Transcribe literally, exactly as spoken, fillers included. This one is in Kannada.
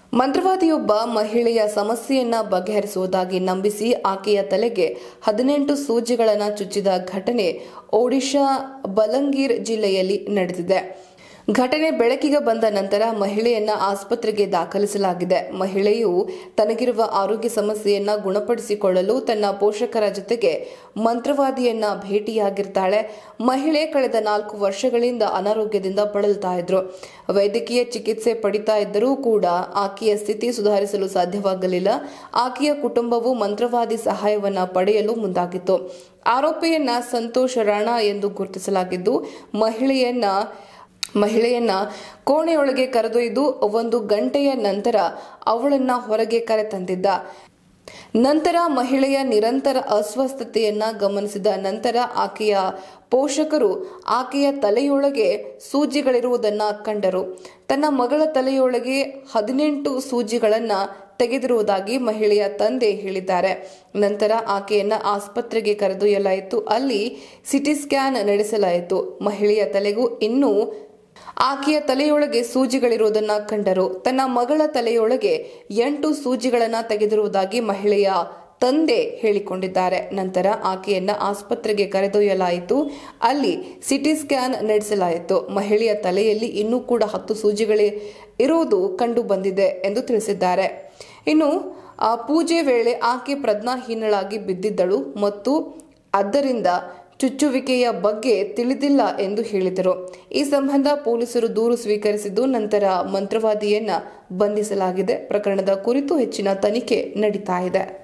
ಮಂತ್ರವಾದಿಯೊಬ್ಬ ಮಹಿಳೆಯ ಸಮಸ್ಯೆಯನ್ನ ಬಗೆಹರಿಸುವುದಾಗಿ ನಂಬಿಸಿ ಆಕೆಯ ತಲೆಗೆ ಹದಿನೆಂಟು ಸೂಜಿಗಳನ್ನು ಚುಚ್ಚಿದ ಘಟನೆ ಒಡಿಶಾ ಬಲಂಗೀರ್ ಜಿಲ್ಲೆಯಲ್ಲಿ ನಡೆದಿದೆ. ಘಟನೆ ಬೆಳಕಿಗೆ ಬಂದ ನಂತರ ಮಹಿಳೆಯನ್ನ ಆಸ್ಪತ್ರೆಗೆ ದಾಖಲಿಸಲಾಗಿದೆ. ಮಹಿಳೆಯು ತನಗಿರುವ ಆರೋಗ್ಯ ಸಮಸ್ಯೆಯನ್ನ ಗುಣಪಡಿಸಿಕೊಳ್ಳಲು ತನ್ನ ಪೋಷಕರ ಜೊತೆಗೆ ಮಂತ್ರವಾದಿಯನ್ನ ಭೇಟಿಯಾಗಿರ್ತಾಳೆ. ಮಹಿಳೆ ಕಳೆದ ನಾಲ್ಕು ವರ್ಷಗಳಿಂದ ಅನಾರೋಗ್ಯದಿಂದ ಬಳಲ್ತಾ ಇದ್ರು. ವೈದ್ಯಕೀಯ ಚಿಕಿತ್ಸೆ ಪಡಿತಾ ಇದ್ದರೂ ಕೂಡ ಆಕೆಯ ಸ್ಥಿತಿ ಸುಧಾರಿಸಲು ಸಾಧ್ಯವಾಗಲಿಲ್ಲ. ಆಕೆಯ ಕುಟುಂಬವು ಮಂತ್ರವಾದಿ ಸಹಾಯವನ್ನ ಪಡೆಯಲು ಮುಂದಾಗಿತ್ತು. ಆರೋಪಿಯನ್ನ ಸಂತೋಷ್ ರಾಣಾ ಎಂದು ಗುರುತಿಸಲಾಗಿದ್ದು, ಮಹಿಳೆಯನ್ನ ಮಹಿಳೆಯನ್ನ ಕೋಣೆಯೊಳಗೆ ಕರೆದೊಯ್ದು ಒಂದು ಗಂಟೆಯ ನಂತರ ಅವಳನ್ನ ಹೊರಗೆ ಕರೆತಂದಿದ್ದ. ನಂತರ ಮಹಿಳೆಯ ನಿರಂತರ ಅಸ್ವಸ್ಥತೆಯನ್ನ ಗಮನಿಸಿದ ನಂತರ ಆಕೆಯ ಪೋಷಕರು ಆಕೆಯ ತಲೆಯೊಳಗೆ ಸೂಜಿಗಳಿರುವುದನ್ನ ಕಂಡರು. ತನ್ನ ಮಗಳ ತಲೆಯೊಳಗೆ ಹದಿನೆಂಟು ಸೂಜಿಗಳನ್ನ ತೆಗೆದಿರುವುದಾಗಿ ಮಹಿಳೆಯ ತಂದೆ ಹೇಳಿದ್ದಾರೆ. ನಂತರ ಆಕೆಯನ್ನ ಆಸ್ಪತ್ರೆಗೆ ಕರೆದೊಯ್ಯಲಾಯಿತು. ಅಲ್ಲಿ ಸಿಟಿ ಸ್ಕ್ಯಾನ್ ನಡೆಸಲಾಯಿತು. ಮಹಿಳೆಯ ತಲೆಗೂ ಇನ್ನೂ ಆಕೆಯ ತಲೆಯೊಳಗೆ ಸೂಜಿಗಳಿರುವುದನ್ನು ಕಂಡರು. ತನ್ನ ಮಗಳ ತಲೆಯೊಳಗೆ ಎಂಟು ಸೂಜಿಗಳನ್ನು ತೆಗೆದಿರುವುದಾಗಿ ಮಹಿಳೆಯ ತಂದೆ ಹೇಳಿಕೊಂಡಿದ್ದಾರೆ. ನಂತರ ಆಕೆಯನ್ನ ಆಸ್ಪತ್ರೆಗೆ ಕರೆದೊಯ್ಯಲಾಯಿತು. ಅಲ್ಲಿ ಸಿಟಿ ಸ್ಕ್ಯಾನ್ ನಡೆಸಲಾಯಿತು. ಮಹಿಳೆಯ ತಲೆಯಲ್ಲಿ ಇನ್ನೂ ಕೂಡ ಹತ್ತು ಸೂಜಿಗಳೇ ಇರುವುದು ಕಂಡು ಬಂದಿದೆ ಎಂದು ತಿಳಿಸಿದ್ದಾರೆ. ಇನ್ನು ಆ ಪೂಜೆ ವೇಳೆ ಆಕೆ ಪ್ರಜ್ಞಾಹೀನಳಾಗಿ ಬಿದ್ದಿದ್ದಳು ಮತ್ತು ಆದ್ದರಿಂದ ಚುಚ್ಚುವಿಕೆಯ ಬಗ್ಗೆ ತಿಳಿದಿಲ್ಲ ಎಂದು ಹೇಳಿದರು. ಈ ಸಂಬಂಧ ಪೊಲೀಸರು ದೂರು ಸ್ವೀಕರಿಸಿದ್ದು ನಂತರ ಮಂತ್ರವಾದಿಯನ್ನ ಬಂಧಿಸಲಾಗಿದೆ. ಪ್ರಕರಣದ ಕುರಿತು ಹೆಚ್ಚಿನ ತನಿಖೆ ನಡೀತಾ ಇದೆ.